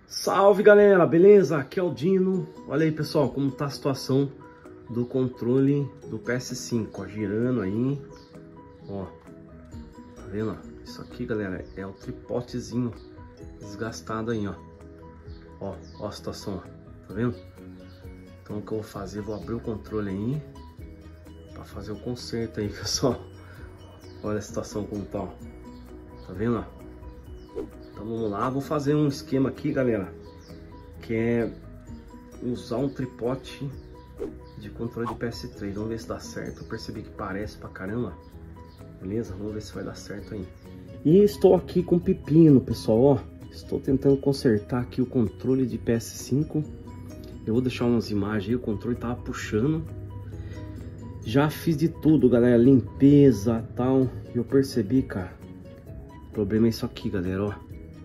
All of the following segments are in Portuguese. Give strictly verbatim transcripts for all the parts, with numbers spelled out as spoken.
Salve galera, beleza? Aqui é o Dino. Olha aí pessoal, como tá a situação do controle do P S cinco, ó, girando aí, ó, tá vendo? Ó? Isso aqui galera, é o tripotezinho desgastado aí, ó, ó, ó a situação, ó, tá vendo? Então o que eu vou fazer, vou abrir o controle aí, pra fazer o conserto aí pessoal. Olha a situação como tá, ó. Tá vendo, ó? Então vamos lá, vou fazer um esquema aqui galera, que é usar um tripote de controle de P S três. Vamos ver se dá certo. Eu percebi que parece pra caramba, beleza? Vamos ver se vai dar certo aí. E estou aqui com o pepino pessoal, ó, estou tentando consertar aqui o controle de P S cinco. Eu vou deixar umas imagens aí, o controle tava puxando. Já fiz de tudo galera, limpeza e tal, e eu percebi, cara, o problema é isso aqui galera, ó,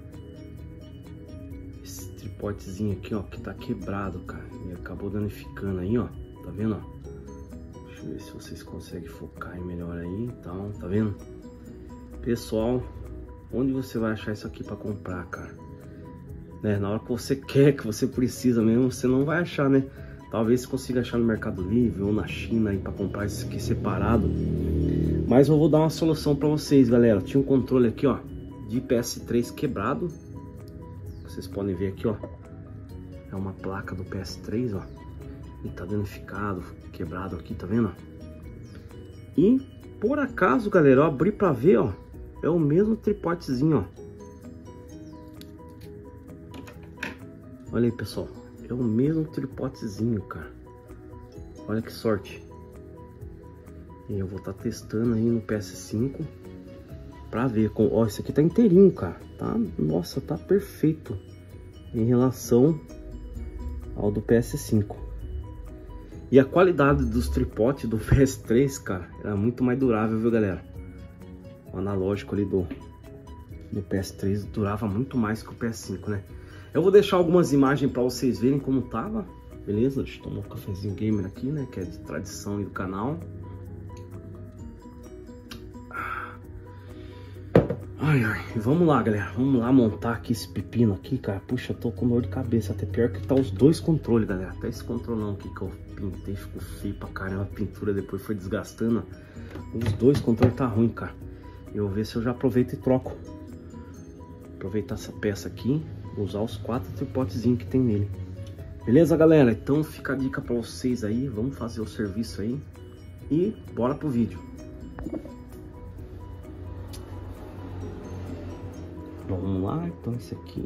esse tripotezinho aqui, ó, que tá quebrado, cara, e acabou danificando aí, ó, tá vendo, ó? Deixa eu ver se vocês conseguem focar aí melhor aí, então, tá vendo? Pessoal, onde você vai achar isso aqui pra comprar, cara? Né? Na hora que você quer, que você precisa mesmo, você não vai achar, né? Talvez você consiga achar no Mercado Livre ou na China aí para comprar isso aqui separado. Mas eu vou dar uma solução para vocês, galera. Tinha um controle aqui, ó, de P S três quebrado. Vocês podem ver aqui, ó. É uma placa do P S três, ó. E tá danificado, quebrado aqui, tá vendo? E por acaso, galera, eu abri para ver, ó. É o mesmo tripotezinho, ó. Olha aí, pessoal. É o mesmo tripotezinho, cara. Olha que sorte. E eu vou estar tá testando aí no P S cinco pra ver. Com... Ó, esse aqui tá inteirinho, cara. Tá, nossa, tá perfeito em relação ao do P S cinco. E a qualidade dos tripotes do P S três, cara, era muito mais durável, viu, galera? O analógico ali do, do P S três durava muito mais que o P S cinco, né? Eu vou deixar algumas imagens para vocês verem como tava, beleza? Deixa eu tomar um cafezinho gamer aqui, né? Que é de tradição aí do canal. Ai, ai, vamos lá, galera. Vamos lá montar aqui esse pepino aqui, cara. Puxa, eu tô com dor de cabeça. Até pior que tá os dois controles, galera. Até esse controlão aqui que eu pintei ficou feio pra caramba. A pintura depois foi desgastando. Os dois controles tá ruim, cara. Eu vou ver se eu já aproveito e troco. Aproveitar essa peça aqui. Usar os quatro tripotezinhos que tem nele. Beleza, galera? Então fica a dica pra vocês aí. Vamos fazer o serviço aí. E bora pro vídeo. Vamos lá. Então esse aqui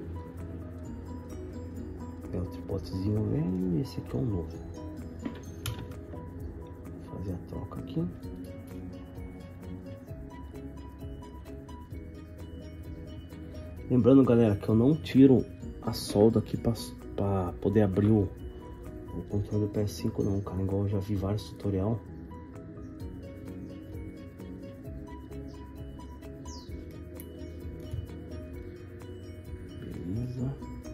é o tripotezinho velho. E esse aqui é o novo. Vou fazer a troca aqui. Lembrando, galera, que eu não tiro a solda aqui para poder abrir o, o controle do P S cinco não, cara. Igual eu já vi vários tutorial. Beleza.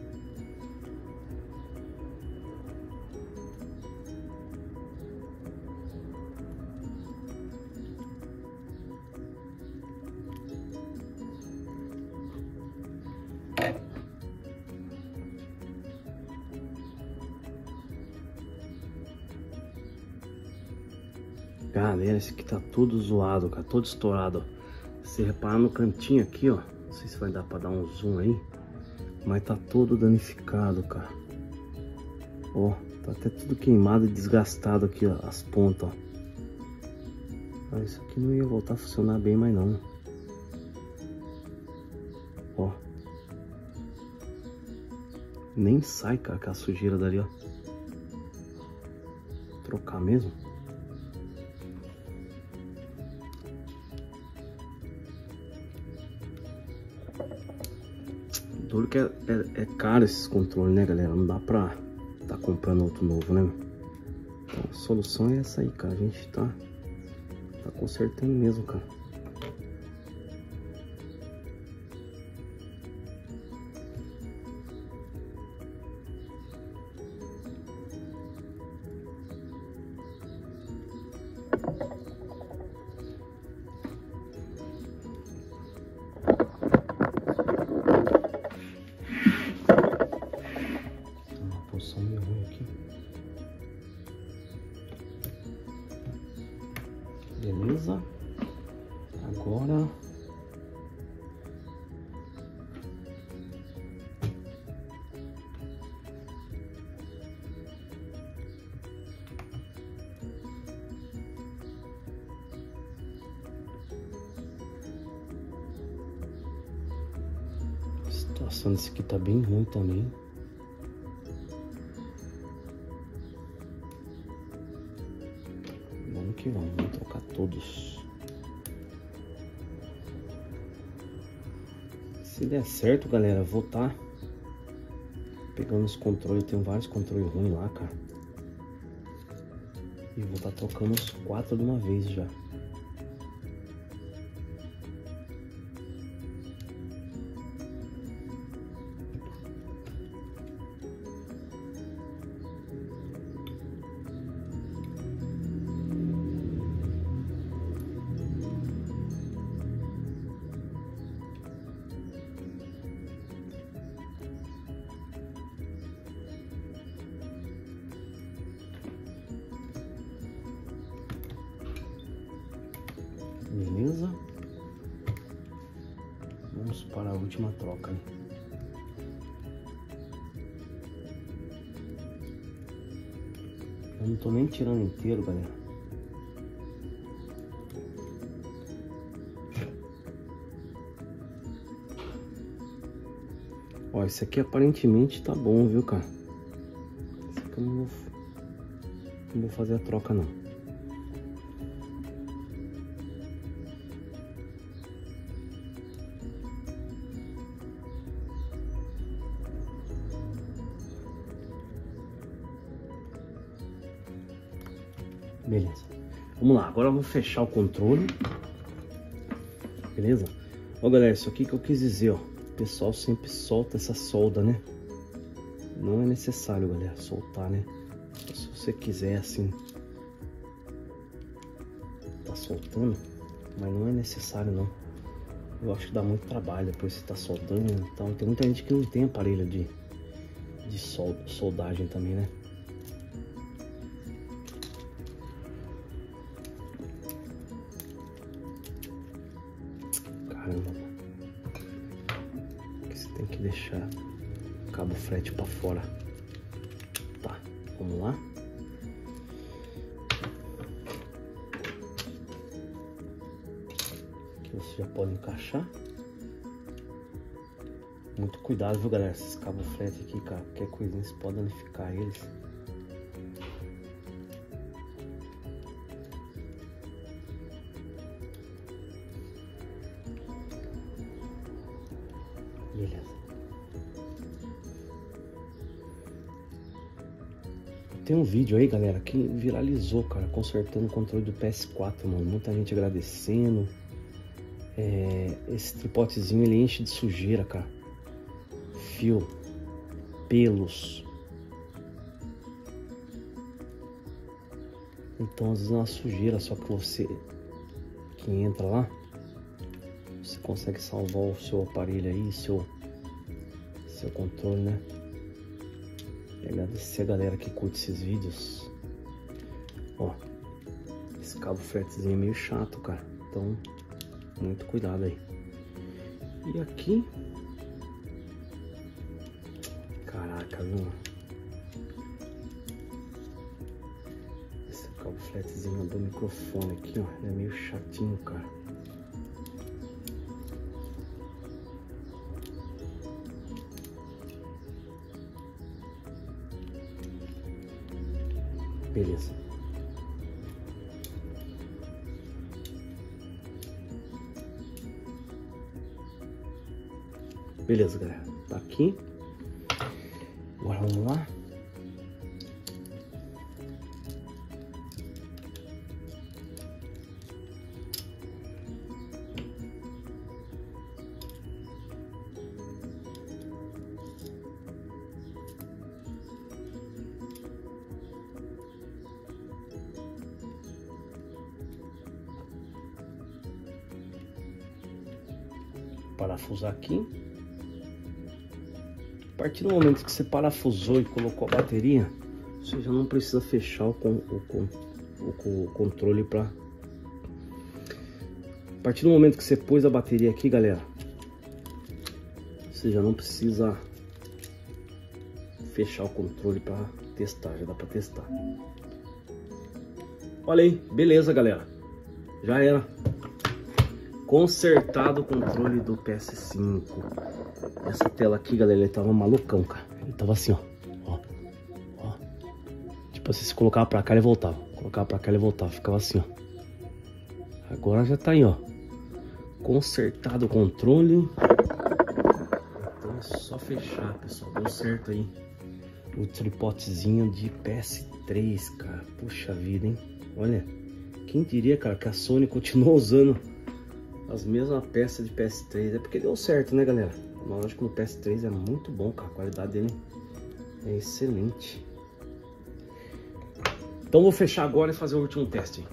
Galera, esse aqui tá todo zoado, cara, todo estourado, ó. Se reparar no cantinho aqui, ó, não sei se vai dar pra dar um zoom aí, mas tá todo danificado, cara. Ó, tá até tudo queimado e desgastado aqui, ó, as pontas, ó. Ah, isso aqui não ia voltar a funcionar bem mais não. Ó. Nem sai, cara, aquela sujeira dali, ó. Vou trocar mesmo. Duro que é, é, é caro esses controles, né, galera? Não dá pra tá comprando outro novo, né? Então, a solução é essa aí, cara. A gente tá, tá consertando mesmo, cara. som meio ruim aqui. Beleza. Agora a situação desse aqui tá bem ruim também. Vamos que vamos, vamos trocar todos. Se der certo, galera, vou estar pegando os controles. Eu tenho vários controles ruins lá, cara. E vou estar trocando os quatro de uma vez já. Beleza? Vamos para a última troca, né? Eu não tô nem tirando inteiro, galera. Ó, esse aqui aparentemente tá bom, viu, cara? Esse aqui eu não vou, não vou fazer a troca, não. Beleza, vamos lá, agora eu vou fechar o controle. Beleza? Ó, galera, isso aqui que eu quis dizer, ó. O pessoal sempre solta essa solda, né? Não é necessário, galera, soltar, né? Se você quiser, assim, tá soltando, mas não é necessário, não. Eu acho que dá muito trabalho depois você tá soldando. Então, tem muita gente que não tem aparelho de, de sol, soldagem também, né? Caramba, você tem que deixar o cabo frete para fora. Tá, vamos lá. Aqui você já pode encaixar. Muito cuidado, viu, galera? Esses cabos frete aqui, cara, qualquer coisinha você pode danificar eles. Beleza. Tem um vídeo aí, galera, que viralizou, cara, consertando o controle do P S quatro, mano. Muita gente agradecendo. É, esse tripotezinho, ele enche de sujeira, cara. Fio, pelos. Então, às vezes é uma sujeira, só que você que entra lá, você consegue salvar o seu aparelho aí, seu, seu controle, né? E agradecer a galera que curte esses vídeos. Ó, esse cabo fretezinho é meio chato, cara. Então, muito cuidado aí. E aqui... Caraca, viu? Esse cabo fretezinho do microfone aqui, ó, ele é meio chatinho, cara. Beleza. Beleza, galera. Tá aqui. Agora vamos lá. Parafusar aqui. partir do momento que você parafusou e colocou a bateria, você já não precisa fechar o, con o, con o, o controle para... A partir do momento que você pôs a bateria aqui, galera, você já não precisa fechar o controle para testar, já dá para testar. Olha aí, beleza, galera, já era. Consertado o controle do P S cinco. Essa tela aqui, galera, ele tava malucão, cara. Ele tava assim, ó. Ó. Ó. Tipo assim, se colocava pra cá, ele voltava. Colocava pra cá, ele voltava. Ficava assim, ó. Agora já tá aí, ó. Consertado o controle. Então é só fechar, pessoal. Deu certo aí. O tripotezinho de P S três, cara. Puxa vida, hein? Olha. Quem diria, cara, que a Sony continuou usando as mesmas peças de P S três. É porque deu certo, né, galera? O analógico no P S três é muito bom, cara. A qualidade dele é excelente. Então vou fechar agora e fazer o último teste.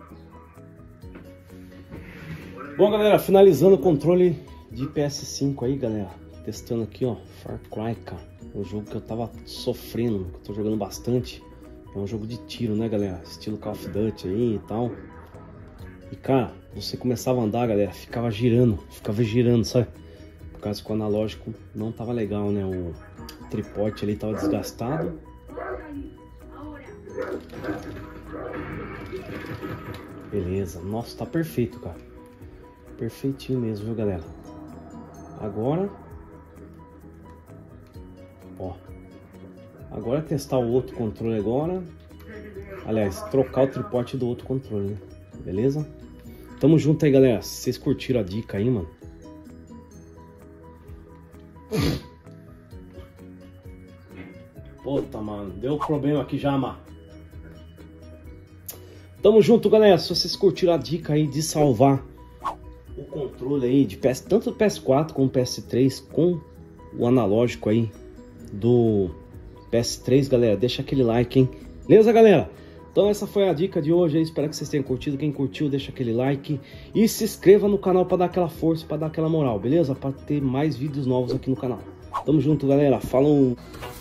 Bom, galera, finalizando o controle de P S cinco aí, galera. Testando aqui, ó, Far Cry, cara. Um jogo que eu tava sofrendo, que eu tô jogando bastante. É um jogo de tiro, né, galera? Estilo Call of Duty aí e tal. E, cara, você começava a andar, galera, ficava girando, ficava girando, sabe? Por causa que o analógico não tava legal, né? O tripote ali tava desgastado. Beleza, nossa, tá perfeito, cara. Perfeitinho mesmo, viu, galera? Agora... Ó. Agora é testar o outro controle agora. Aliás, trocar o tripote do outro controle, né? Beleza? Tamo junto aí, galera. Se vocês curtiram a dica aí, mano. Puta, mano. Deu problema aqui já, mano. Tamo junto, galera. Se vocês curtiram a dica aí de salvar o controle aí de P S, tanto do P S quatro como P S três com o analógico aí do P S três, galera, deixa aquele like, hein? Beleza, galera? Então essa foi a dica de hoje, espero que vocês tenham curtido. Quem curtiu, deixa aquele like e se inscreva no canal para dar aquela força, para dar aquela moral, beleza? Para ter mais vídeos novos aqui no canal. Tamo junto, galera. Falou!